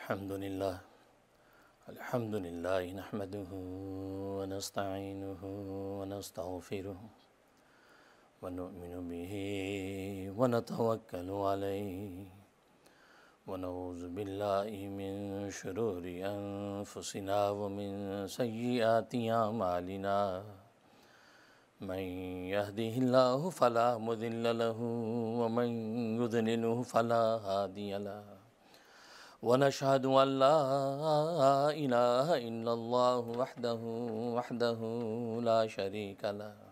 अल्हम्दुलिल्लाह नहमदुहु व नस्तईनुहु व नस्तगफिरुहु व नु'मिनु बिही व नतवक्कलु अलैहि व नऊज़ु बिल्लाहि मिन शुरूरि अनफुसिना व मिन सय्यिआति अमालिना मन यहदिहिल्लाहु फला मुदिल्ल लहु व मन युद्लिलहु फला हादिय लहु व नशहदु अल्ला इलाहा इल्लल्लाहु वहदहु ला शरीका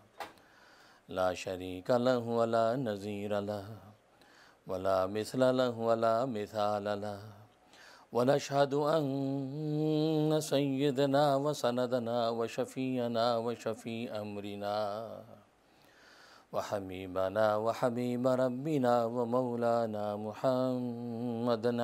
लहु व ला नज़ीर लहु व ला मिस्ल लहु व ला मिसाल लहु व नशहदु अन्न सय्यदना व सनदना व शफ़ीअना व शफ़ी अमरिना व हबीबना व हबीब रब्बिना व मौलाना मुहम्मदन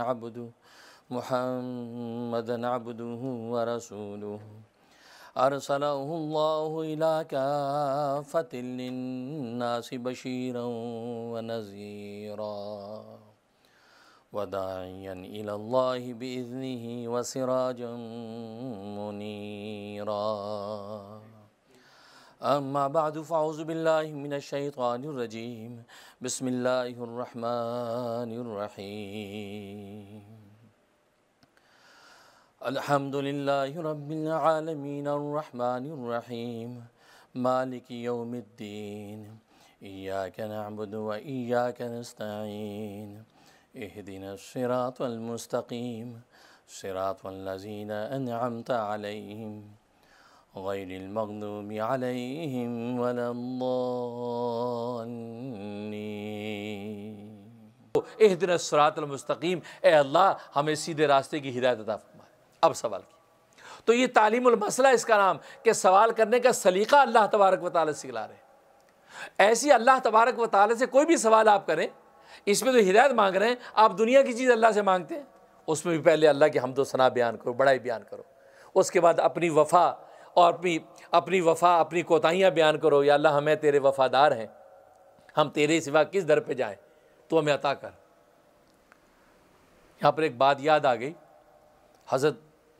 अब्दुहु व रसूलुहु अरसलहुल्लाहु इला काफ़तिल लिन्नासि बशीरन व नज़ीरा व दाइयन इलल्लाहि बिइज़्निहि व सिराजन मुनीरा। अम्मा बादु फ़अऊज़ु बिल्लाहि मिनश शैतानिर रजीम। बिस्मिल्लाहिर रहमानिर रहीम। अल्हम्दुलिल्लाहि रब्बिल आलमीन अर्रहमानिर रहीम मालिकि यौमिद्दीन इय्याका नअबुदु व इय्याका नस्तईन इहदिनस सिरातल मुस्तक़ीम सिरातल लज़ीना अनअमता अलैहिम गैरिल मग़दूबि अलैहिम वलद्दाल्लीन। इहदिनस सिरातल मुस्तक़ीम, ए अल्लाह हमें सीधे रास्ते की हिदायत अता फरमा। अब सवाल की तो ये तालीमुल मसला इसका नाम कि सवाल करने का सलीका अल्लाह तबारक व तआला सिखला रहे। ऐसी अल्लाह तबारक व तआला से कोई भी सवाल आप करें, इसमें तो हिदायत मांग रहे हैं, आप दुनिया की चीज़ अल्लाह से मांगते हैं, उसमें भी पहले अल्लाह की हम्द व सना बयान करो, बड़ाई बयान करो, उसके बाद अपनी वफ़ा और अपनी कोताहियाँ बयान करो। या अल्लाह हमें तेरे वफ़ादार हैं, हम तेरे सिवा किस दर पे जाएं, तो हमें अता कर। यहाँ पर एक बात याद आ गई, हज़रत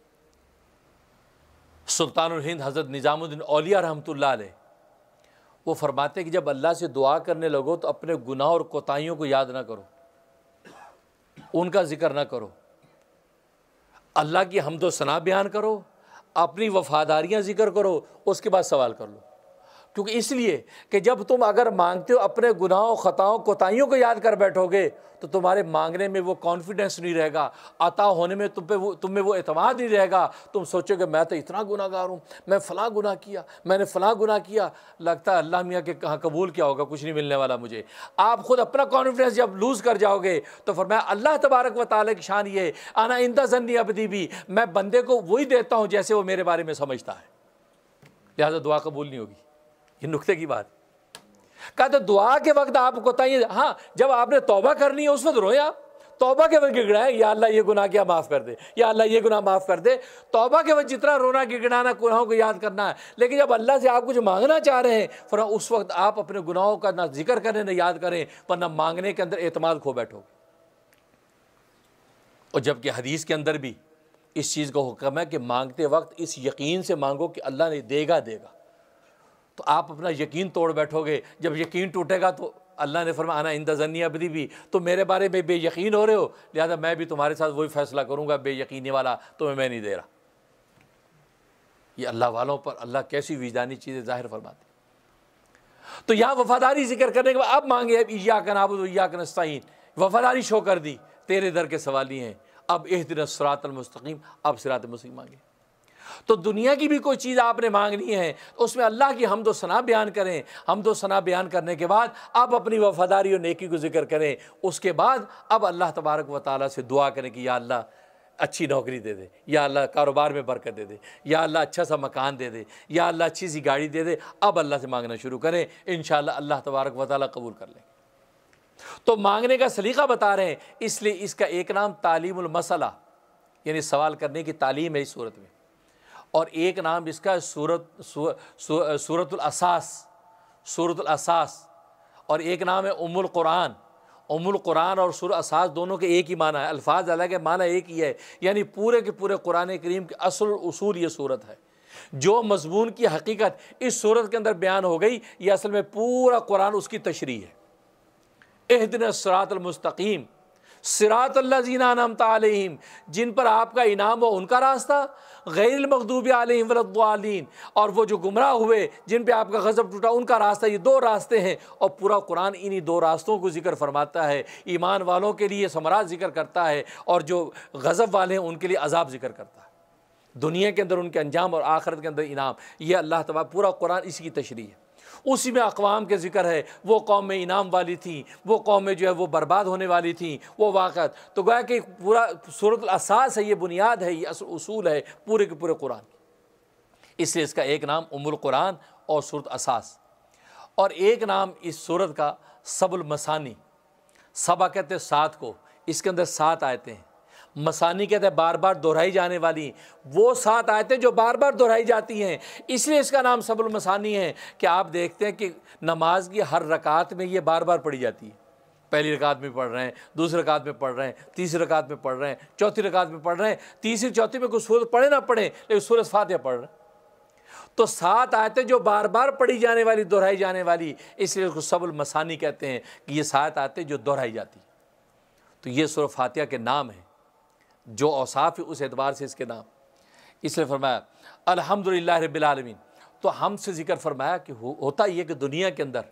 सुल्तानुल हिंद हज़रत निज़ामुद्दीन औलिया रहमतुल्लाह अलैह वो फरमाते कि जब अल्लाह से दुआ करने लगो तो अपने गुनाह और कोताहियों को याद ना करो, उनका जिक्र ना करो, अल्लाह की हम्द व सना बयान करो, अपनी वफ़ादारियाँ जिक्र करो, उसके बाद सवाल कर लो। क्योंकि इसलिए कि जब तुम अगर मांगते हो अपने गुनाहों खताओं कोताहियों को याद कर बैठोगे तो तुम्हारे मांगने में वो कॉन्फिडेंस नहीं रहेगा, अता होने में तुम में वो एतमाद नहीं रहेगा। तुम सोचोगे मैं तो इतना गुनाहगार हूँ, मैं फ़लाँ गुनाह किया, मैंने फ़लाँ गुनाह किया, लगता है अल्लाह मियाँ के कहाँ कबूल क्या होगा, कुछ नहीं मिलने वाला मुझे। आप ख़ुद अपना कॉन्फिडेंस जब लूज़ कर जाओगे तो फरमाया अल्लाह तबारक व तआला की शान ये आना इंदा ज़न्नी अब्दी भी, मैं बंदे को वही देता हूँ जैसे वो मेरे बारे में समझता है, लिहाजा दुआ कबूल नहीं होगी। ये नुक्ते की बात कहा। तो दुआ के वक्त आप कोताही, हाँ जब आपने तौबा करनी है उस वक्त रोए, आप तौबा के वक्त गिड़गड़ाए, या अल्लाह ये गुनाह क्या माफ़ कर दे, या अल्लाह ये गुनाह माफ़ कर दे। तौबा के वक्त जितना रोना गिड़गड़ाना, गुनाहों को याद करना है, लेकिन जब अल्लाह से आप कुछ मांगना चाह रहे हैं फिर उस वक्त आप अपने गुनाहों का ना जिक्र करें ना याद करें, वरना मांगने के अंदर एतमाद खो बैठोगे। और जबकि हदीस के अंदर भी इस चीज़ का हुक्म है कि मांगते वक्त इस यकीन से मांगो कि अल्लाह ने देगा। तो आप अपना यकीन तोड़ बैठोगे, जब यकीन टूटेगा तो अल्लाह ने फरमाया आना इंदा ज़न्नी अब्दी भी, तो मेरे बारे में बेयकीन हो रहे हो, लिहाजा मैं भी तुम्हारे साथ वही फैसला करूँगा, बेयकीनी वाला तुम्हें मैं नहीं दे रहा। ये अल्लाह वालों पर अल्लाह कैसी विजदानी चीज़ें ज़ाहिर फरमाते। तो यहाँ वफ़ादारी जिक्र करने के बाद अब मांगे, अब इय्याका नअबुदु व इय्याका नस्तईन, वफ़ादारी शो कर दी, तेरे दर के सवाली हैं। अब इहदिनस सिरातल मुस्तक़ीम, अब सिरात मुस्तक़ीम मांगे। तो दुनिया की भी कोई चीज़ आपने मांगनी है तो उसमें अल्लाह की हम्द व सना बयान करें। हम्द व सना बयान करने के बाद अब अपनी वफ़ादारी और नेकी को जिक्र करें। उसके बाद अब अल्लाह तबारक व तआला से दुआ करें कि या अल्लाह अच्छी नौकरी दे दे, या अल्लाह कारोबार में बरकत दे दे, या अल्लाह अच्छा सा मकान दे दे, या अल्लाह अच्छी सी गाड़ी दे दे। अब अल्लाह से मांगना शुरू करें, इंशाअल्लाह अल्लाह तबारक व तआला कबूल कर लेंगे। तो मांगने का सलीका बता रहे हैं, इसलिए इसका एक नाम तालीमुल मसला यानी सवाल करने की तालीम है इस सूरत में, और एक नाम इसका सूरतुल असास, और एक नाम है उम्मुल कुरान, उम्मुल कुरान और सूरह असास दोनों के एक ही माना है, अल्फाज अलग है, माना एक ही है। यानी पूरे के पूरे कुरान करीम के असल उसूल ये सूरत है। जो मजमून की हकीकत इस सूरत के अंदर बयान हो गई, ये असल में पूरा कुरान उसकी तशरीह है। इहदिनस सिरातल मुस्तकीम सिरातल लज़ीना अनअमता अलैहिम, जिन पर आपका इनाम हो उनका रास्ता, गैरिल मग़दूबि अलैहिम वलद्दालीन, और वो जो गुमराह हुए जिन पे आपका गज़ब टूटा उनका रास्ता। ये दो रास्ते हैं और पूरा कुरान इन्हीं दो रास्तों को जिक्र फरमाता है। ईमान वालों के लिए समारात जिक्र करता है और जो गज़ब वाले हैं उनके लिए अजाब जिक्र करता है। दुनिया के अंदर उनके अंजाम और आखिरत के अंदर इनाम। यह अल्लाह तबारक पूरा कुरान इसी की तशरीह है। उसी में अक़वाम के ज़िक्र है, वो कौम में इनाम वाली थी, वो कौम में जो है वो बर्बाद होने वाली थी, वो वाक़त। तो गोया कि पूरा सूरत असास है, ये बुनियाद है, ये उसूल है पूरे के पूरे कुरान की। इसलिए इसका एक नाम उम्मुल कुरान और सूरत असास, और एक नाम इस सूरत का सबुल मसानी। सबा कहते हैं 7 को, इसके अंदर 7 आयतें हैं। मसानी कहते हैं बार बार दोहराई जाने वाली, वो 7 आयतें जो बार बार दोहराई जाती हैं, इसलिए इसका नाम सबुल मसानी है। कि आप देखते हैं कि नमाज की हर रकात में ये बार बार पढ़ी जाती है। पहली रकात में पढ़ रहे हैं, दूसरी रकात में पढ़ रहे हैं, तीसरी रकात में पढ़ रहे हैं, चौथी रकात में पढ़ रहे हैं, तीसरी चौथी में कुछ सूरत पढ़े ना पढ़े लेकिन सूरत फातिहा पढ़ रहे हैं। तो 7 आयतें जो बार बार पढ़ी जाने वाली, दोहराई जाने वाली, इसलिए उसको सबुल मसानी कहते हैं कि ये 7 आयतें जो दोहराई जाती। तो ये सूरह फातिहा के नाम है, जो औसाफ है उस एतबार से इसके नाम। इसलिए फरमाया अल्हम्दुलिल्लाह रब्बिल आलमीन। तो हमसे जिक्र फरमाया कि होता ये कि दुनिया के अंदर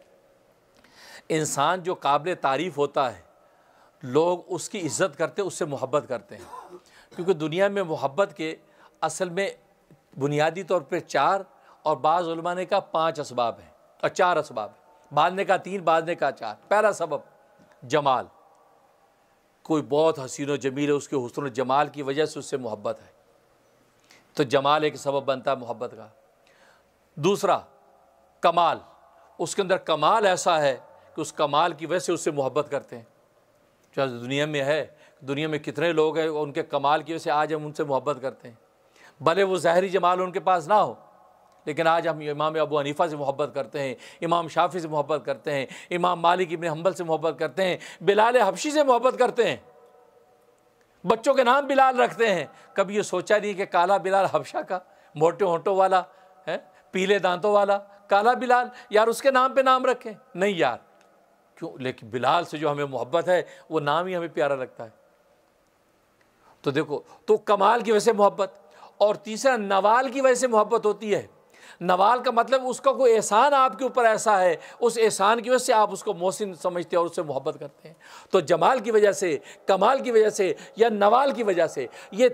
इंसान जो काबिल तारीफ़ होता है, लोग उसकी इज़्ज़त करते हैं, उससे मोहब्बत करते हैं। क्योंकि दुनिया में मोहब्बत के असल में बुनियादी तौर पर 4 और बाज़ उलमा ने कहा 5 असबाब हैं और 4 असबाब हैं, बाद ने कहा 3, बाद ने कहा 4। पहला सबब जमाल, कोई बहुत हसीन व जमील है, उसके हुस्न व जमाल की वजह से उससे मोहब्बत है, तो जमाल एक सबब बनता है मोहब्बत का। दूसरा कमाल, उसके अंदर कमाल ऐसा है कि उस कमाल की वजह से उससे मोहब्बत करते हैं। जो दुनिया में है, दुनिया में कितने लोग हैं उनके कमाल की वजह से आज हम उनसे मोहब्बत करते हैं, भले वो ज़ाहिरी जमाल उनके पास ना हो, लेकिन आज हम इमाम अबू हनीफ़ा से मोहब्बत करते हैं, इमाम शाफ़ी से मोहब्बत करते हैं, इमाम मालिक इब्न हम्बल से मोहब्बत करते हैं, बिलाल हबशी से मोहब्बत करते हैं, बच्चों के नाम बिलाल रखते हैं। कभी ये सोचा नहीं कि काला बिलाल हबशा का, मोटे होंठों वाला है, पीले दांतों वाला काला बिलाल, यार उसके नाम पे नाम रखें? नहीं यार, क्यों? लेकिन बिलाल से जो हमें मोहब्बत है वो नाम ही हमें प्यारा लगता है। तो देखो, तो कमाल की वजह से मोहब्बत, और तीसरा नवाल की वजह से मोहब्बत होती है। नवाल का मतलब उसका कोई एहसान आपके ऊपर ऐसा है, उस एहसान की वजह से आप उसको मोहसिन समझते हैं और उससे मोहब्बत करते हैं। तो जमाल की वजह से, कमाल की वजह से या नवाल की वजह से, ये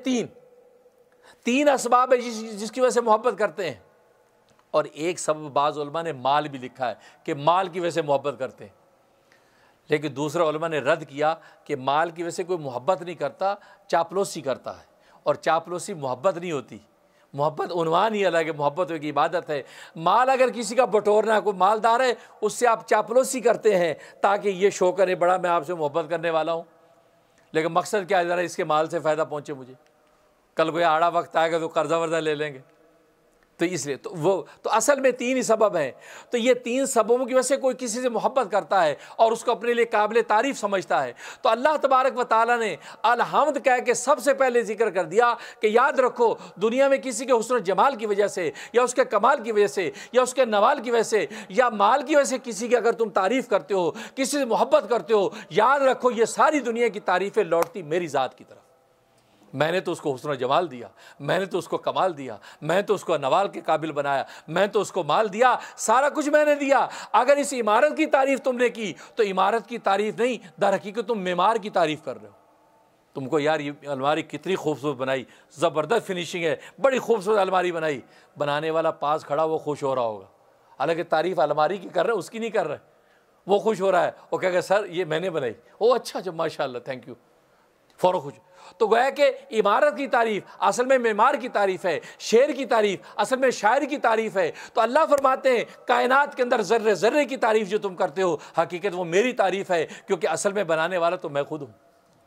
तीन असबाब है जिसकी वजह से मोहब्बत करते हैं। और एक सबब बाज़ उलमा ने माल भी लिखा है कि माल की वजह से मोहब्बत करते हैं, लेकिन दूसरा उलमा ने रद्द किया कि माल की वजह से कोई मोहब्बत नहीं करता, चापलूसी करता है, और चापलूसी मोहब्बत नहीं होती। मोहब्बत उन्वान ही अलग है, मोहब्बत एक इबादत है। माल अगर किसी का बटोरना, कोई मालदार है, उससे आप चापलूसी करते हैं ताकि ये शो करे बड़ा मैं आपसे मोहब्बत करने वाला हूँ, लेकिन मकसद क्या है, ज़रा इसके माल से फ़ायदा पहुँचे मुझे, कल कोई आड़ा वक्त आएगा तो कर्जा वर्जा ले लेंगे। तो इसलिए तो असल में 3 ही सबब हैं। तो ये 3 सबबों की वजह से कोई किसी से मोहब्बत करता है और उसको अपने लिए काबिल तारीफ़ समझता है। तो अल्लाह तबारक व तआला ने अलहम्द कह के सबसे पहले जिक्र कर दिया कि याद रखो, दुनिया में किसी के हुस्न जमाल की वजह से या उसके कमाल की वजह से या उसके नवाल की वजह से या माल की वजह से किसी की अगर तुम तारीफ़ करते हो, किसी से मोहब्बत करते हो, याद रखो ये सारी दुनिया की तारीफ़ें लौटती मेरी ज़ात की तरफ। मैंने तो उसको हुस्न जमाल दिया, मैंने तो उसको कमाल दिया, मैं तो उसको नवाल के काबिल बनाया, मैं तो उसको माल दिया, सारा कुछ मैंने दिया। अगर इस इमारत की तारीफ़ तुमने की तो इमारत की तारीफ़ नहीं, दर हकीकत तुम मेमार की तारीफ़ कर रहे हो। तुमको यार ये अलमारी कितनी खूबसूरत बनाई, ज़बरदस्त फिनिशिंग है, बड़ी खूबसूरत अलमारी बनाई, बनाने वाला पास खड़ा वो खुश हो रहा होगा, हालांकि तारीफ़ अलमारी की कर रहे, उसकी नहीं कर रहे, वो खुश हो रहा है, वो कहेगा सर ये मैंने बनाई, ओ अच्छा अच्छा माशाल्लाह थैंक यू, फ़ौरन खुश। तो गोया कि इमारत की तारीफ़ असल में मेमार की तारीफ़ है, शेर की तारीफ़ असल में शायर की तारीफ़ है। तो अल्लाह फरमाते हैं कायनात के अंदर ज़र्रे ज़र्रे की तारीफ़ जो तुम करते हो, हकीकत वो मेरी तारीफ़ है, क्योंकि असल में बनाने वाला तो मैं खुद हूँ।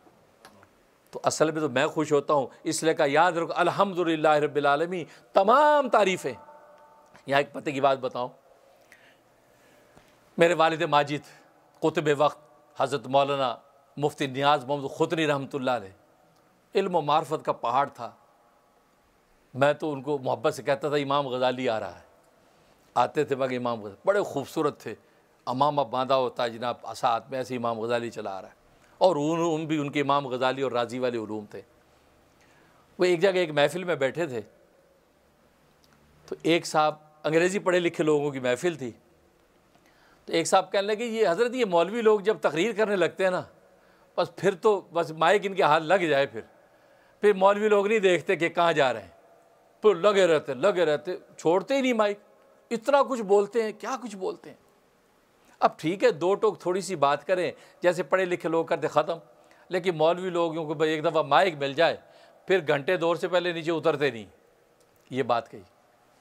तो असल में तो मैं खुश होता हूँ, इसलिए का याद रखो अल्हम्दुलिल्लाह रब्बिल आलमीन, तमाम तारीफ़ें। यहाँ एक पते की बात बताऊँ, मेरे वालिद माजिद कुतुब वक्त हज़रत मौलाना मुफ्ती नियाज़ मोहम्मद खुतनी रहमतुल्लाह अलैह, इल्म व मार्फत का पहाड़ था। मैं तो उनको मोहब्बत से कहता था इमाम गज़ाली आ रहा है। आते थे मगर इमाम गज़ाली बड़े खूबसूरत थे, अमामा बांधा होता है जनाब असा हाथ में, ऐसे इमाम गज़ाली चला आ रहा है। और उन भी उनके इमाम गज़ाली और राजी वाले उलूम थे। वो एक जगह एक महफ़िल में बैठे थे, तो एक साहब, अंग्रेज़ी पढ़े लिखे लोगों की महफ़िल थी, तो एक साहब कहने लगे ये हज़रत ये मौलवी लोग जब तकरीर करने लगते हैं ना, बस फिर तो बस माइक इनके हाथ लग जाए, फिर मौलवी लोग नहीं देखते कि कहाँ जा रहे हैं, फिर लगे रहते छोड़ते ही नहीं माइक। इतना कुछ बोलते हैं, क्या कुछ बोलते हैं। अब ठीक है, दो टोक थोड़ी सी बात करें जैसे पढ़े लिखे लोग करते, ख़त्म। लेकिन मौलवी लोगों को एक दफ़ा माइक मिल जाए फिर घंटे दौर से पहले नीचे उतरते नहीं। ये बात कही।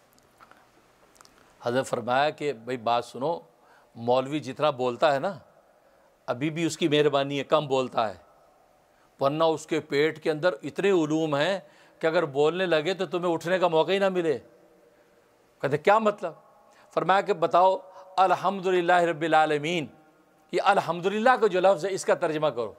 हज़रत फरमाया कि भाई बात सुनो, मौलवी जितना बोलता है ना अभी भी उसकी मेहरबानी है, कम बोलता है, वरना उसके पेट के अंदर इतने उलूम हैं कि अगर बोलने लगे तो तुम्हें उठने का मौका ही ना मिले। कहते क्या मतलब? फरमाया कि बताओ अल्हम्दुलिल्लाह रब्बिल आलमीन, ये अल्हम्दुलिल्लाह का जो लफ्ज़ है इसका तर्जमा करो।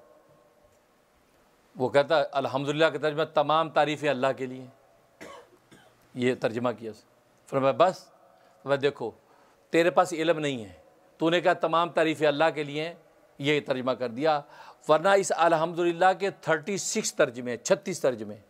वो कहता है अल्हम्दुलिल्लाह का तर्जमा तमाम तारीफ़ें अल्लाह के लिए, ये तर्जमा किया। फरमाया बस? मैं देखो तेरे पास इल्म नहीं है, तूने कहा तमाम तारीफ़ें अल्लाह के लिए, ये तर्जमा कर दिया। वरना इस अल्हम्दुलिल्लाह के 36 तर्जमे, 36 तर्जमे,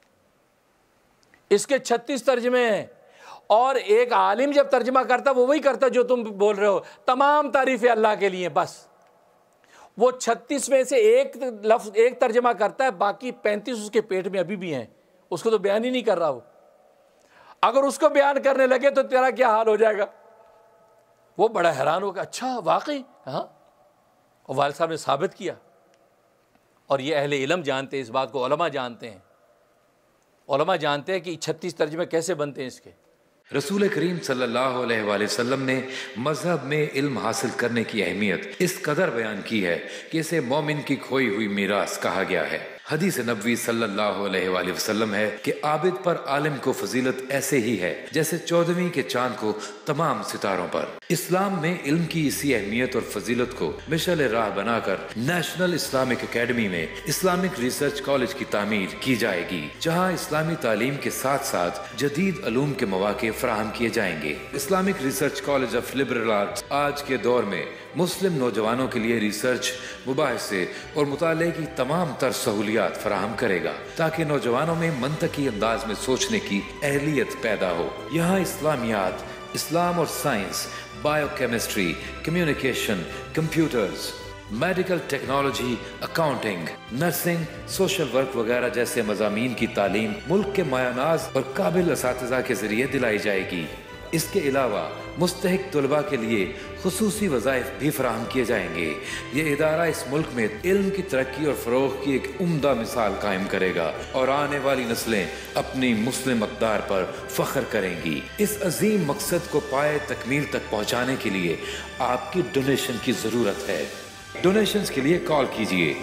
इसके 36 तर्जमे हैं। और एक आलिम जब तर्जमा करता वो वही करता जो तुम बोल रहे हो, तमाम तारीफ़ें अल्लाह के लिए। बस वो 36 में से एक लफ्ज़, एक तर्जमा करता है, बाकी 35 उसके पेट में अभी भी हैं, उसको तो बयान ही नहीं कर रहा वो। अगर उसको बयान करने लगे तो तेरा क्या हाल हो जाएगा। वो बड़ा हैरान होगा, अच्छा वाकई, हाँ। और वालिद साहब ने साबित किया, और ये अहले इल्म जानते हैं इस बात को, उलमा जानते हैं, उलमा जानते हैं कि 36 तर्जमे कैसे बनते हैं इसके। रसूल करीम सल्लल्लाहु अलैहि वसल्लम ने मज़हब में इल्म हासिल करने की अहमियत इस कदर बयान की है कि इसे मोमिन की खोई हुई मीरास कहा गया है। हदीस नबवी सल्लल्लाहु अलैहि वसल्लम है कि आबिद पर आलिम को फजीलत ऐसे ही है जैसे 14वीं के चांद को तमाम सितारों पर। इस्लाम में इल्म की इसी अहमियत और फजीलत को मिशल राह बनाकर नेशनल इस्लामिक अकेडमी में इस्लामिक रिसर्च कॉलेज की तामीर की जाएगी, जहाँ इस्लामी तालीम के साथ साथ जदीद अलूम के मौके फराहम किए जाएंगे। Islamic Research College of Liberal Arts आज के दौर में मुस्लिम नौजवानों के लिए रिसर्च, मुबाहिसे और मुताले की तमाम तर सहूलियात फराहम करेगा, ताकि नौजवानों में मंतकी अंदाज में सोचने की अहलियत पैदा हो। यहाँ इस्लामियात, इस्लाम और science, biochemistry, communication, computers, medical technology, accounting, nursing, social work वगैरह जैसे मज़ामीन की तालीम मुल्क के मायानाज और काबिल असातिज़ा के जरिए दिलाई जाएगी। इसके अलावा मुस्तहिक तलबा के लिए खुसूसी वज़ाइफ भी फराहम किए जाएंगे। ये इदारा इस मुल्क में इल्म की तरक्की और फ़रोग़ की एक उम्दा मिसाल कायम करेगा और आने वाली नस्लें अपनी मुस्लिम अक़दार पर फ़ख्र करेंगी। इस अजीम मकसद को पाए तकमील तक पहुँचाने के लिए आपकी डोनेशन की ज़रूरत है। डोनेशंस के लिए कॉल कीजिए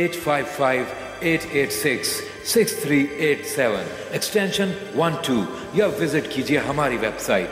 855-886-6387 एक्सटेंशन 12 या विजिट कीजिए हमारी website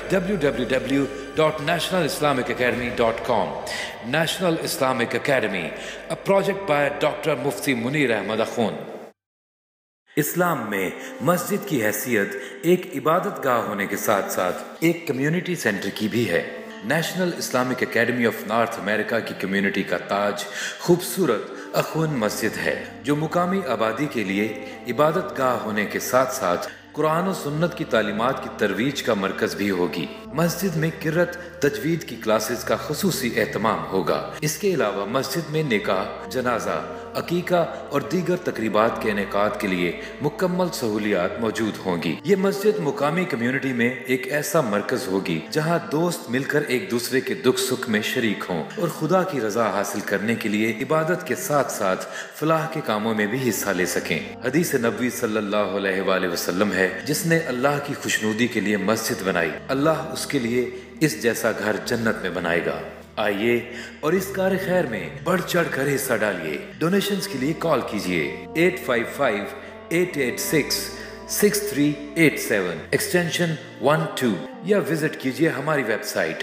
www.nationalislamicacademy.com। National Islamic Academy, a project by doctor मुफ्ती मुनीर अहमद अख़ून। इस्लाम में मस्जिद की हैसियत एक इबादत गाह होने के साथ साथ एक कम्युनिटी सेंटर की भी है। National Islamic Academy of North America की कम्युनिटी का ताज खूबसूरत अख़ून मस्जिद है, जो मुकामी आबादी के लिए इबादत गाह होने के साथ साथ कुरान और सुन्नत की तालीमात की तरवीज का मरकज भी होगी। मस्जिद में किरत तजवीद की क्लासेस का खुसूसी एहतमाम होगा। इसके अलावा मस्जिद में निकाह, जनाजा, अकीका और दीगर तकरीबात के इनेकाद के लिए मुकम्मल सहूलियात मौजूद होंगी। ये मस्जिद मुकामी कम्युनिटी में एक ऐसा मरकज होगी जहाँ दोस्त मिलकर एक दूसरे के दुख सुख में शरीक हों और खुदा की रजा हासिल करने के लिए इबादत के साथ साथ फलाह के कामों में भी हिस्सा ले सकें। हदीस नबवी सल्लल्लाहु अलैहि वसल्लम है, जिसने अल्लाह की खुशनुदी के लिए मस्जिद बनाई, अल्लाह उसके लिए इस जैसा घर जन्नत में बनाएगा। आइए और इस कार्य खैर में बढ़ चढ़ कर हिस्सा डालिए। डोनेशंस के लिए कॉल कीजिए 855-886 6387 एक्सटेंशन 12 या विजिट कीजिए हमारी website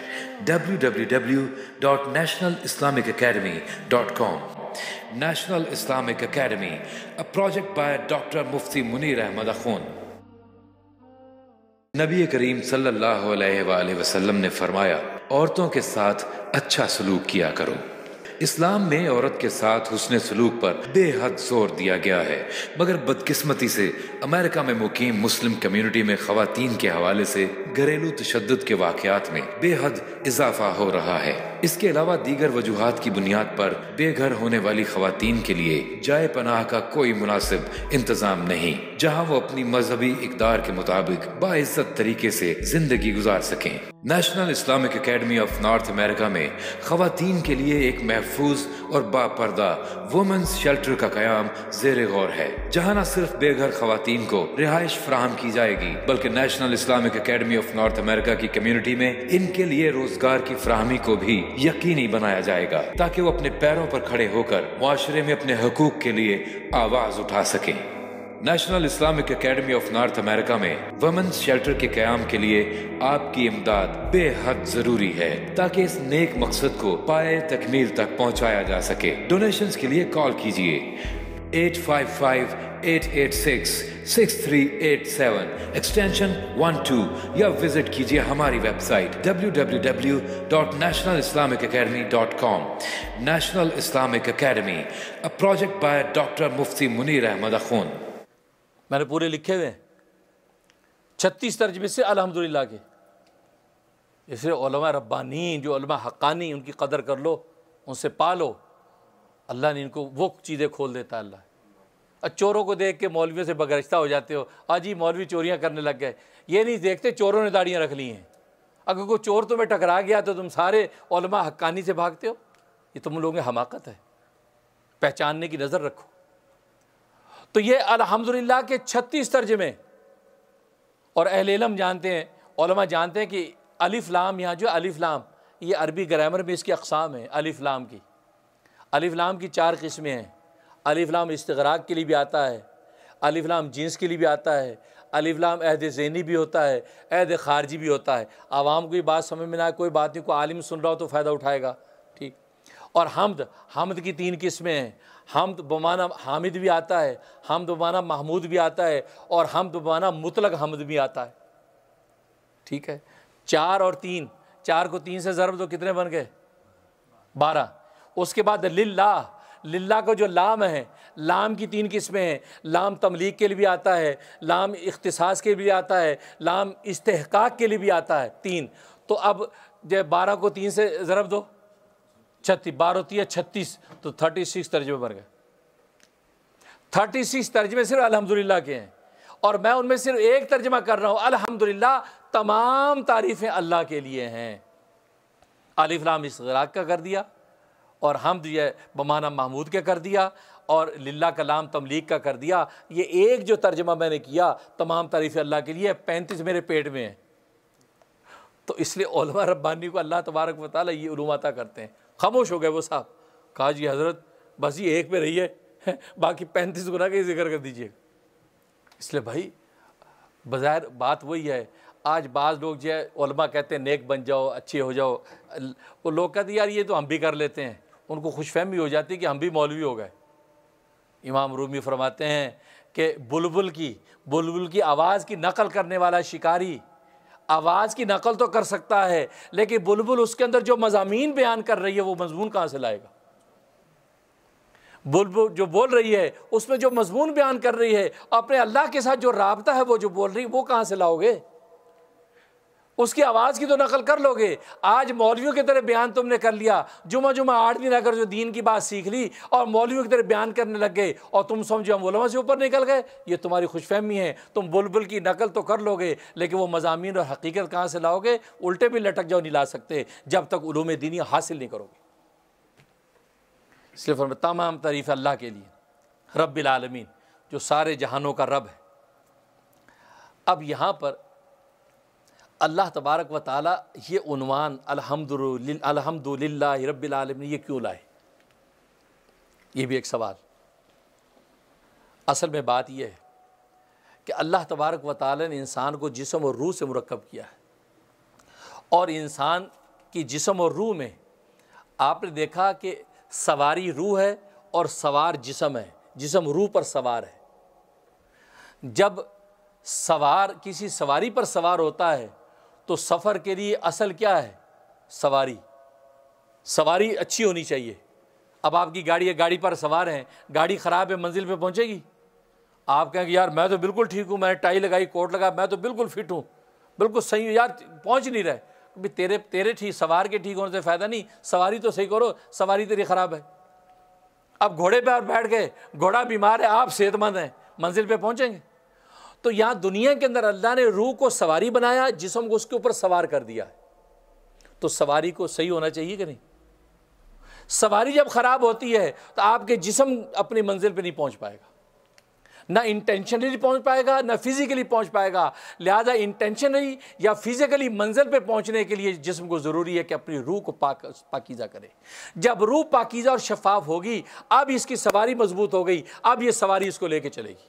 www.nationalislamicacademy.com। National Islamic Academy, a project by doctor मुफ्ती मुनीर अहमद अखून। नबी करीम सल्लल्लाहु अलैहि वसल्लम ने फरमाया, औरतों के साथ अच्छा सलूक किया करो। इस्लाम में औरत के साथ हुस्ने सलूक पर बेहद जोर दिया गया है, मगर बदकिस्मती से अमेरिका में मुकीम मुस्लिम कम्युनिटी में खवातीन के हवाले से घरेलू तशद्दुद के वाकयात में बेहद इजाफा हो रहा है। इसके अलावा दीगर वजूहात की बुनियाद पर बेघर होने वाली खवातीन के लिए जाए पनाह का कोई मुनासिब इंतजाम नहीं, जहां वो अपनी मजहबी इक़दार के मुताबिक बाइज्जत तरीके से जिंदगी गुजार सकें। National Islamic Academy of North America में खवातीन के लिए एक महफूज और बापर्दा वुमेन्स शेल्टर का कयाम ज़ेरे गौर है, जहां न सिर्फ बेघर खवातीन को रिहाइश फराहम की जाएगी, बल्कि National Islamic Academy of North America की कम्युनिटी में इनके लिए रोजगार की फराहमी को भी यकीनी बनाया जाएगा, ताकि वो अपने पैरों पर खड़े होकर मुआशरे में अपने हकूक के लिए आवाज उठा सकें। National Islamic Academy of North America में वुमेन्स शेल्टर के क़याम के लिए आपकी इमदाद बेहद जरूरी है, ताकि इस नेक मकसद को पाए तकमील तक पहुंचाया जा सके। डोनेशंस के लिए कॉल कीजिए 855-886-6387 एक्सटेंशन 12 या विजिट कीजिए हमारी website www.nationalislamicacademy.com। National Islamic Academy, a project by doctor मुफ्ती मुनीर अहमद अखून। मैंने पूरे लिखे हुए 36 तर्जमे से अल्हम्दुलिल्लाह के। इसलिए उलमा रब्बानी, जो उलमा हक्कानी, उनकी कदर कर लो, उनसे पालो। अल्लाह ने इनको वो चीज़ें खोल देता है अल्लाह। चोरों को देख के मौलवियों से बगरश्ता हो जाते हो, आज ही मौलवी चोरियां करने लग गए। ये नहीं देखते चोरों ने दाढ़ियाँ रख ली हैं। अगर कोई चोर तुम्हें टकरा गया तो तुम सारे उलमा हक्कानी से भागते हो। ये तुम लोगों की हमाकत है, पहचानने की नज़र रखो। तो ये अल्हम्दुलिल्लाह के 36 तर्जमे। और अहले इल्म जानते हैं, उलमा जानते हैं कि अलिफ लाम, यहाँ जो अलिफ लाम, ये अरबी ग्रामर में इसकी अक़साम है। अलिफ लाम की 4 किस्में हैं। अलिफ लाम इस्तिग़राक़ के लिए भी आता है, अलिफ लाम जिन्स के लिए भी आता है, अलिफ लाम अहद ज़ेनी भी होता है, अहद ख़ारजी भी होता है। आवाम को ये बात समझ में ना आए, कोई बात नहीं, कोई आलिम सुन रहा हो तो फ़ायदा उठाएगा, ठीक। और हमद की 3 किस्में हैं। हमद बमाना हामिद भी आता है, हमद बमाना महमूद भी आता है, और हमद बमाना मुतलक हमद भी आता है, ठीक है। 4 और 3, 4 को 3 से ज़रब तो कितने बन गए? 12। उसके बाद लिल्लाह, लिल्लाह का जो लाम है, लाम की 3 किस्में हैं। लाम तमलीक के लिए भी आता है, लाम इख्तिसास के लिए भी आता है, लाम इस्तेहकाक के लिए भी आता है, 3। तो अब जब 12 को 3 से ज़रब दो, 36, 12 होती है 36, तो 36 तर्जमे बन गए। 36 तर्जमे सिर्फ अल्हम्दुलिल्लाह के हैं, और मैं उनमें सिर्फ एक तर्जमा कर रहा हूँ। अल्हम्दुलिल्लाह, तमाम तारीफ़ें अल्लाह के लिए हैं। अलिफ लाम इस्तिग़राक़ का कर दिया, और हमद ये बमाना महमूद का कर दिया, और लिल्लाह का लाम तमलीक का कर दिया। ये एक जो तर्जमा मैंने किया, तमाम तारीफ़ें अल्लाह के लिए, 35 मेरे पेट में है। तो इसलिए उलमा रब्बानी को अल्लाह तबारक व तआला ये उलूम अता करते हैं। खामोश हो गए वो साहब, कहा जी हज़रत बस ये एक पे रहिए, बाकी 35 गुना का ही जिक्र कर दीजिए। इसलिए भाई बज़ाहिर बात वही है। आज बाज़ लोग जो है उलमा कहते हैं नेक बन जाओ, अच्छे हो जाओ, वो लोग कहते हैं यार ये तो हम भी कर लेते हैं। उनको खुशफहमी हो जाती है कि हम भी मौलवी हो गए। इमाम रूमी फरमाते हैं कि बुलबुल की आवाज़ की नकल करने वाला शिकारी आवाज़ की नकल तो कर सकता है, लेकिन बुलबुल उसके अंदर जो मज़ामीन बयान कर रही है वो मज़मून कहाँ से लाएगा? बुलबुल जो बोल रही है उसमें जो मज़मून बयान कर रही है, अपने अल्लाह के साथ जो राबता है वो जो बोल रही है, वो कहाँ से लाओगे? उसकी आवाज़ की तो नकल कर लोगे। आज मौलवियों की तरह बयान तुमने कर लिया, जुमा 8 दिन अगर जो दीन की बात सीख ली और मौलवियों की तरह बयान करने लग गए, और तुम समझो हम उलमा से ऊपर निकल गए। ये तुम्हारी खुशफहमी है। तुम बुलबुल की नकल तो कर लोगे, लेकिन वो मज़ामीन और हकीकत कहाँ से लाओगे? उल्टे भी लटक जाओ, नहीं ला सकते जब तक उलूम दीनी हासिल नहीं करोगे। इसलिए फरमाया तमाम तारीफ़ अल्लाह के लिए, रब्बिल आलमीन, जो सारे जहानों का रब है। अब यहाँ पर अल्लाह तबारक व ताला ये उन्वान अल्हम्दुलिल्लाहि रब्बिल आलमीन ये क्यों लाए? ये भी एक सवाल। असल में बात यह है कि अल्लाह तबारक व तआला ने इंसान को जिस्म और रूह से मुरक्कब किया है, और इंसान की जिस्म और रूह में आपने देखा कि सवारी रूह है और सवार जिस्म है, जिस्म रूह पर सवार है। जब सवार किसी सवारी पर सवार होता है तो सफ़र के लिए असल क्या है? सवारी। सवारी अच्छी होनी चाहिए। अब आपकी गाड़ी है, गाड़ी पर सवार हैं, गाड़ी ख़राब है, मंजिल पे पहुंचेगी? आप कहेंगे यार मैं तो बिल्कुल ठीक हूँ, मैंने टाई लगाई, कोट लगा, मैं तो बिल्कुल फिट हूँ, बिल्कुल सही हूँ, यार पहुँच नहीं रहे। भी तेरे ठीक, सवार के ठीक होने से फ़ायदा नहीं, सवारी तो सही करो, सवारी तेरी ख़राब है। अब घोड़े पर बैठ गए, घोड़ा बीमार है, आप सेहतमंद हैं, मंजिल पे पहुँचेंगे? तो यहाँ दुनिया के अंदर अल्लाह ने रूह को सवारी बनाया, जिस्म को उसके ऊपर सवार कर दिया है। तो सवारी को सही होना चाहिए कि नहीं? सवारी जब ख़राब होती है तो आपके जिस्म अपनी मंजिल पे नहीं पहुँच पाएगा, ना इंटेंशनली पहुँच पाएगा, ना फिज़िकली पहुँच पाएगा। लिहाजा इंटेंशनली या फिज़िकली मंजिल पे पहुँचने के लिए जिस्म को ज़रूरी है कि अपनी रूह को पाकीज़ा करे। जब रूह पाकीज़ा और शफाफ होगी, अब इसकी सवारी मजबूत हो गई, अब ये सवारी इसको लेके चलेगी।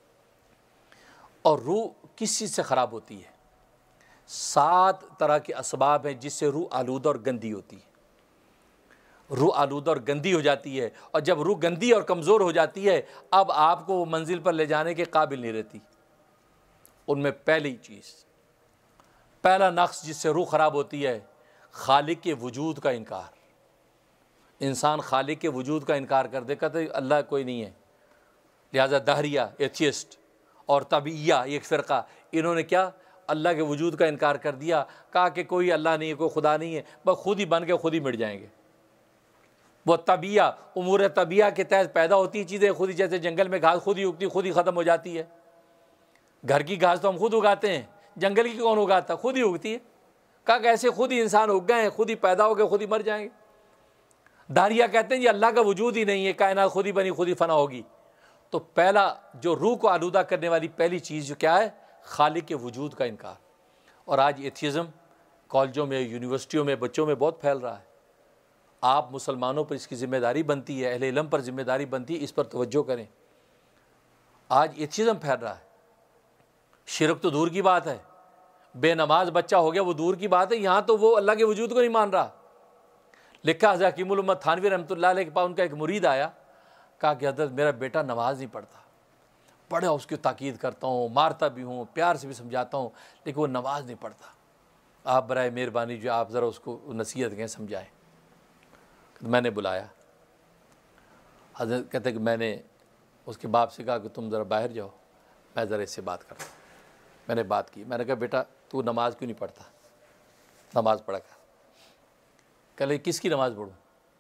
और रूह किस चीज़ से ख़राब होती है? 7 तरह के असबाब हैं जिससे रूह आलूदा और गंदी होती है। रूह आलूदा और गंदी हो जाती है, और जब रूह गंदी और कमज़ोर हो जाती है, अब आपको मंजिल पर ले जाने के काबिल नहीं रहती। उनमें पहली चीज़, पहला नक्स जिससे रूह ख़राब होती है, खालिक के वजूद का इनकार। इंसान खालिक के वजूद का इनकार कर दे, कहते अल्लाह कोई नहीं है। लिहाजा दहरिया, एथियस्ट और तबीया, एक फ़िरका, इन्होंने क्या अल्लाह के वजूद का इनकार कर दिया, कहा कि कोई अल्लाह नहीं है, कोई खुदा नहीं है, बस खुद ही बन के खुद ही मिट जाएंगे। वो तबिया, उमूर तबिया के तहत पैदा होती चीज़ें खुद ही, जैसे जंगल में घास खुद ही उगती, खुद ही ख़त्म हो जाती है। घर की घास तो हम खुद उगाते हैं, जंगल की कौन उगाता? खुद ही उगती है। कहा कैसे खुद ही इंसान उग गए हैं, खुद ही पैदा हो गए, खुद ही मर जाएंगे। दारिया कहते हैं ये अल्लाह का वजूद ही नहीं है, कायनात खुद ही बनी खुद ही फना होगी। तो पहला जो रूह को आलूदा करने वाली पहली चीज़ जो क्या है? खालिक के वजूद का इनकार। और आज एथियज़म कॉलेजों में, यूनिवर्सिटियों में, बच्चों में बहुत फैल रहा है। आप मुसलमानों पर इसकी ज़िम्मेदारी बनती है, अहले इल्म पर ज़िम्मेदारी बनती है, इस पर तवज्जो करें। आज एथियज़म फैल रहा है। शिरक तो दूर की बात है, बेनमाज बच्चा हो गया वो दूर की बात है, यहाँ तो वो अल्लाह के वजूद को नहीं मान रहा। लिखा हज़रत हकीमुल उम्मत थानवी रहमतुल्लाह अलैह के पास उनका एक मुरीद आया, कहा कि हज़रत मेरा बेटा नमाज नहीं पढ़ता, बड़े उसकी ताकीद करता हूँ, मारता भी हूँ, प्यार से भी समझाता हूँ, लेकिन वो नमाज नहीं पढ़ता। आप बराए मेहरबानी जो आप ज़रा उसको नसीहत करें, समझाएँ। मैंने बुलाया, हज़रत कहते कि मैंने उसके बाप से कहा कि तुम ज़रा बाहर जाओ, मैं ज़रा इससे बात करता हूँ। मैंने बात की, मैंने कहा बेटा तू नमाज क्यों नहीं पढ़ता? नमाज पढ़ा कर। कह किसकी नमाज़ पढ़ूँ?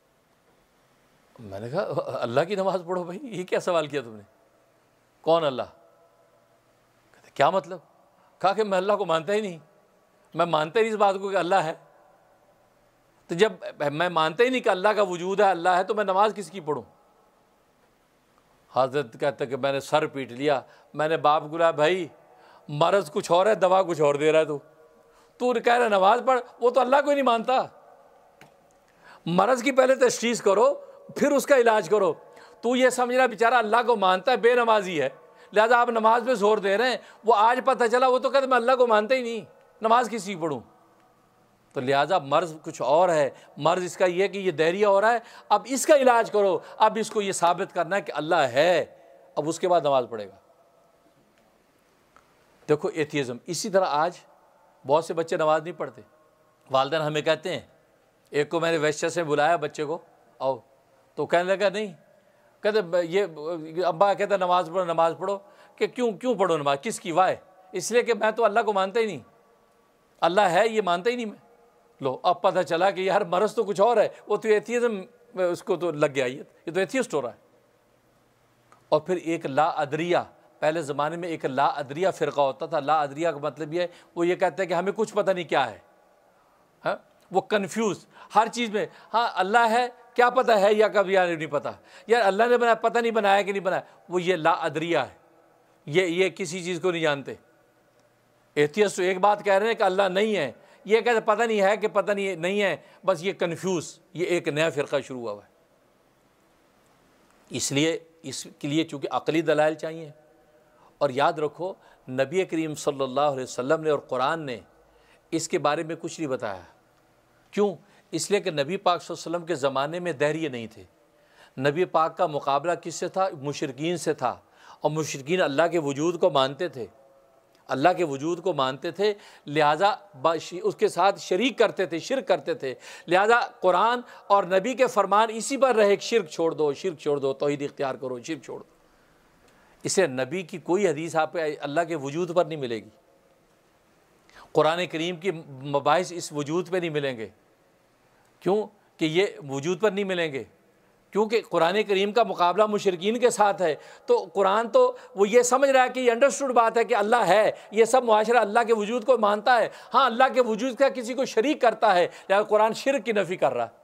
मैंने कहा अल्लाह की नमाज़ पढ़ो। भाई ये क्या सवाल किया तुमने? कौन अल्लाह? कहते क्या मतलब? कहा कि मैं अल्लाह को मानता ही नहीं, मैं मानता ही नहीं इस बात को कि अल्लाह है। तो जब मैं मानता ही नहीं कि अल्लाह का वजूद है, अल्लाह है, तो मैं नमाज किसकी पढ़ूँ? हज़रत कहते कि मैंने सर पीट लिया। मैंने बाप बुलाया, भाई मरज़ कुछ और है, दवा कुछ और दे रहा है तू कह रहा नमाज पढ़, वो तो अल्लाह को ही नहीं मानता। मरज़ की पहले तशख़ीस करो, फिर उसका इलाज करो। तू ये समझ रहा बेचारा अल्लाह को मानता है, बेनमाजी है, लिहाजा आप नमाज पे जोर दे रहे हैं। वो आज पता चला वो तो कहते मैं अल्लाह को मानता ही नहीं, नमाज किसी की पढ़ूँ? तो लिहाजा मर्ज़ कुछ और है। मर्ज़ इसका ये है कि ये दहरिया हो रहा है, अब इसका इलाज करो। अब इसको ये साबित करना है कि अल्लाह है, अब उसके बाद नमाज पढ़ेगा। देखो एथियज़म। इसी तरह आज बहुत से बच्चे नमाज नहीं पढ़ते। वालिदैन हमें कहते हैं, एक को मैंने वैश्य से बुलाया बच्चे को, आओ, तो कहने लगा नहीं, कहते ये अब्बा कहता नमाज पढ़ो, नमाज पढ़ो। कि क्यों पढ़ो नमाज, किसकी? वाह, इसलिए कि मैं तो अल्लाह को मानता ही नहीं, अल्लाह है ये मानता ही नहीं मैं। लो अब पता चला कि यार मरज़ तो कुछ और है, वो तो एथियज़म उसको तो लग गया, ये तो एथियस्ट हो रहा है। और फिर एक ला अदरिया, पहले ज़माने में एक ला अदरिया फ़िरका होता था। ला अदरिया का मतलब ये है, वो ये कहते हैं कि हमें कुछ पता नहीं क्या है, हाँ? वो कन्फ्यूज़ हर चीज़ में। हाँ अल्लाह है, क्या पता है या कभी यार नहीं पता, यार अल्लाह ने बनाया, पता नहीं बनाया कि नहीं बनाया। वो ये ला अदरिया है, ये किसी चीज़ को नहीं जानते। एथियस्ट तो एक बात कह रहे हैं कि अल्लाह नहीं है, ये कहते पता नहीं है कि पता नहीं है, बस ये कन्फ्यूज़, ये एक नया फ़िरका शुरू हुआ है। इसलिए इसके लिए चूँकि अक़ली दलाइल चाहिए और याद रखो नबी करीम सल्लल्लाहु अलैहि वसल्लम ने और कुरान ने इसके बारे में कुछ नहीं बताया। क्यों? इसलिए कि नबी पाक सल्लल्लाहु अलैहि वसल्लम के ज़माने में धैर्य नहीं थे। नबी पाक का मुकाबला किससे था? मुशरिकीन से था। और मुशरिकीन अल्लाह के वजूद को मानते थे, अल्लाह के वजूद को मानते थे, लिहाजा उसके साथ शरीक करते थे, शिर्क करते थे। लिहाजा कुरान और नबी के फरमान इसी पर रहे, शिर्क छोड़ दो, शिर्क छोड़ दो, तौहीद इख्तियार करो, शिर्क छोड़ दो। इसे नबी की कोई हदीस आप अल्लाह के वजूद पर नहीं मिलेगी। कुरान करीम की मबाहिस इस वजूद पे नहीं मिलेंगे। क्यों कि ये वजूद पर नहीं मिलेंगे? क्योंकि कुरान करीम का मुकाबला मुशरिकीन के साथ है। तो कुरान तो वो ये समझ रहा है कि ये अंडरस्टूड बात है कि अल्लाह है, ये सब मुआशरा अल्लाह के वजूद को मानता है। हाँ, अल्लाह के वजूद का किसी को शरीक करता है, लिहाजा कुरान शिर्क की नफ़ी कर रहा है।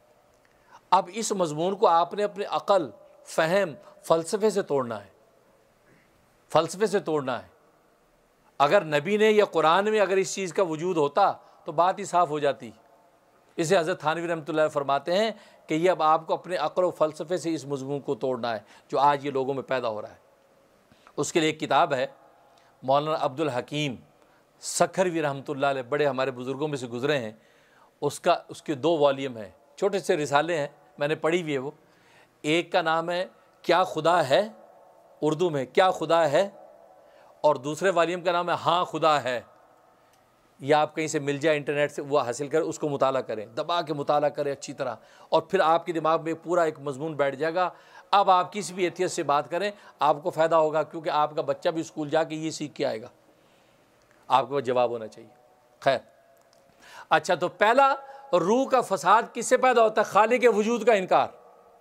अब इस मजमून को आपने अपने अक़ल, फ़हम, फ़लसफ़े से तोड़ना है, फ़लसफ़े से तोड़ना है। अगर नबी ने या कुरान में अगर इस चीज़ का वजूद होता तो बात ही साफ़ हो जाती। इसे हज़रत थानवी रहमतुल्लाह फरमाते हैं कि ये अब आपको अपने अक़ल और फ़लसफ़े से इस मज़मून को तोड़ना है जो आज ये लोगों में पैदा हो रहा है। उसके लिए एक किताब है, मौलाना अब्दुल हकीम सखरवी रहमतुल्लाह अलैह, बड़े हमारे बुज़ुर्गों में से गुज़रे हैं। उसके 2 वॉल्यूम हैं, छोटे से रिसाले हैं, मैंने पढ़ी हुई है वो। एक का नाम है क्या खुदा है, उर्दू में क्या खुदा है, और दूसरे वॉल्यूम का नाम है हाँ खुदा है। या आप कहीं से मिल जाए इंटरनेट से, वो हासिल करें, उसको मुताला करें, दबा के मुताला करें अच्छी तरह, और फिर आपके दिमाग में पूरा एक मजमून बैठ जाएगा। अब आप किसी भी एथियस्ट से बात करें आपको फ़ायदा होगा, क्योंकि आपका बच्चा भी स्कूल जाके ये सीख के आएगा, आपके पास जवाब होना चाहिए। खैर, अच्छा, तो पहला रूह का फसाद किससे पैदा होता है? खालिक के वजूद का इनकार।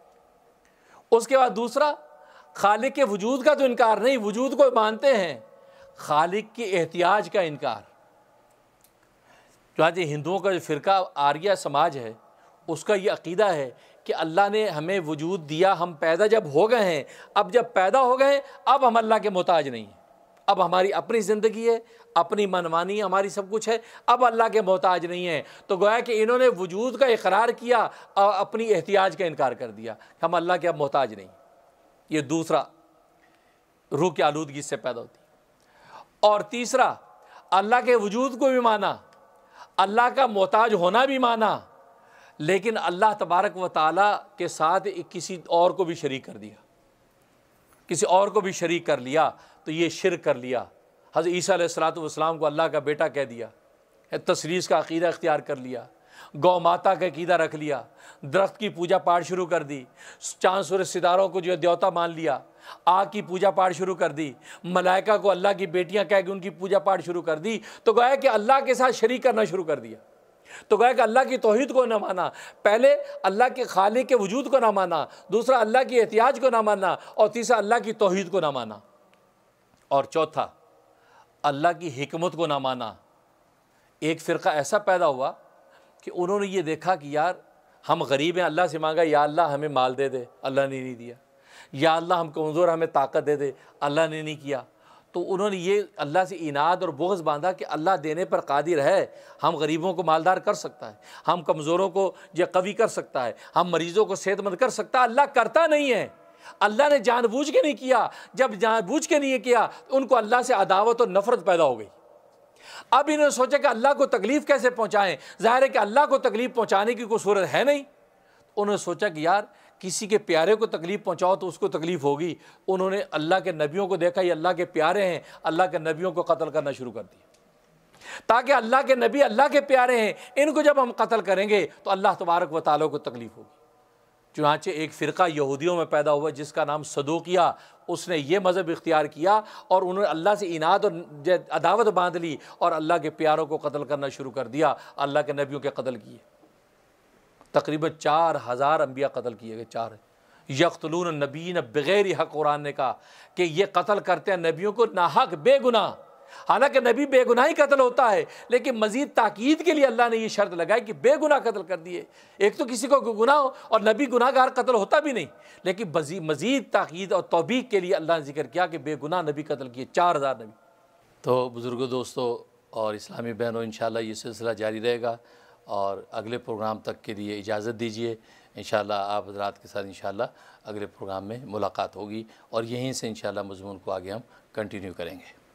उसके बाद दूसरा, खालिक के वजूद का तो इनकार नहीं, वजूद को मानते हैं, खालिक के एहतियाज का इनकार। चुनांचे हिंदुओं का जो फ़िरका आर्य समाज है उसका ये अक़ीदा है कि अल्लाह ने हमें वजूद दिया, हम पैदा जब हो गए हैं, अब जब पैदा हो गए अब हम अल्लाह के मोहताज नहीं हैं, अब हमारी अपनी ज़िंदगी है, अपनी मनमानी हमारी सब कुछ है, अब अल्लाह के मोहताज नहीं है। तो गोया कि इन्होंने वजूद का इकरार किया और अपनी एहतियाज का इनकार कर दिया, हम अल्लाह के अब मोहताज नहीं। ये दूसरा, रूह की आलूदगी से पैदा होती है। और तीसरा, अल्लाह के वजूद को भी माना, अल्लाह का मोहताज होना भी माना, लेकिन अल्लाह तबारक व ताला के साथ किसी और को भी शरीक कर दिया, किसी और को भी शरीक कर लिया, तो ये शिर्क कर लिया। हज़रत ईसा अलैहिस्सलातु वस्सलाम को अल्लाह का बेटा कह दिया, तसलीस का अक़ीदा इख्तियार कर लिया, गौ माता का अक़ीदा रख लिया, दरख्त की पूजा पाठ शुरू कर दी, चाँद सूरज सितारों को जो देवता मान लिया, आग की पूजा पाठ शुरू कर दी, मलाइका को अल्लाह की बेटियां कह के उनकी पूजा पाठ शुरू कर दी। तो गोया कि अल्लाह के साथ शरीक करना शुरू कर दिया। तो गोया कि अल्लाह की तौहीद को ना माना, पहले अल्लाह के खालिक के वजूद को ना माना, दूसरा अल्लाह की एहतियाज को ना माना, और तीसरा अल्लाह की तौहीद को ना माना, और चौथा अल्लाह की हिकमत को ना माना। एक फ़िरका ऐसा पैदा हुआ कि उन्होंने ये देखा कि यार हम गरीब हैं, अल्लाह से मांगा या अल्लाह हमें माल दे दे, अल्लाह ने नहीं दिया, या अल्लाह हम कमज़ोर हमें ताकत दे दे, अल्लाह ने नहीं किया। तो उन्होंने ये अल्लाह से इनाद और बुग़्ज़ बांधा कि अल्लाह देने पर कादिर है, हम गरीबों को मालदार कर सकता है, हम कमज़ोरों को ये कवी कर सकता है, हम मरीज़ों को सेहतमंद कर सकता है। अल्लाह करता नहीं है, अल्लाह ने जानबूझ के नहीं किया। जब जानबूझ के नहीं किया उनको अल्लाह से अदावत और नफ़रत पैदा हो गई। अब इन्होंने सोचा कि अल्लाह को तकलीफ़ कैसे पहुँचाएँ, ज़ाहिर है कि अल्लाह को तकलीफ़ पहुँचाने की कोई सूरत है नहीं। उन्होंने सोचा कि यार किसी के प्यारे को तकलीफ़ पहुँचाओ तो उसको तकलीफ़ होगी। उन्होंने अल्लाह के नबियों को देखा, ये अल्लाह के प्यारे हैं, अल्लाह के नबियों को कत्ल करना शुरू कर दिया, ताकि अल्लाह के नबी अल्लाह के प्यारे हैं, इनको जब हम कत्ल करेंगे तो अल्लाह तबारक व तआला को तकलीफ़ होगी। चुनांचे एक फ़िरका यहूदियों में पैदा हुआ जिसका नाम सदूकिया, उसने ये मज़हब इख्तियार किया और उन्होंने अल्लाह से इनाद और अदावत बांध ली और अल्लाह के प्यारों को कत्ल करना शुरू कर दिया, अल्लाह के नबियों के कत्ल किए। तकरीबन 4000 अम्बिया कत्ल किए गए। 4 यक़्तुलून नबीय्यीन बिग़ैरि हक़, कुरान ने कहा कि ये कत्ल करते हैं नबियों को नाहक बेगुनाह। हालांकि नबी बेगुनाही कत्ल होता है, लेकिन मज़ीद ताकीद के लिए अल्लाह ने ये शर्त लगाई कि बेगुनाह कत्ल कर दिए। एक तो किसी को गुनाह हो और नबी गुनाहगार कत्ल होता भी नहीं, लेकिन मज़ीद ताकीद और तौबीक के लिए अल्लाह ने जिक्र किया कि बेगुनाह नबी कत्ल किए, 4000 नबी। तो बुज़ुर्गों, दोस्तों और इस्लामी बहनों, इंशाअल्लाह ये सिलसिला जारी रहेगा और अगले प्रोग्राम तक के लिए इजाज़त दीजिए। इंशाअल्लाह आप हज़रात के साथ इंशाअल्लाह अगले प्रोग्राम में मुलाकात होगी और यहीं से इंशाअल्लाह मज़मून को आगे हम कंटिन्यू करेंगे।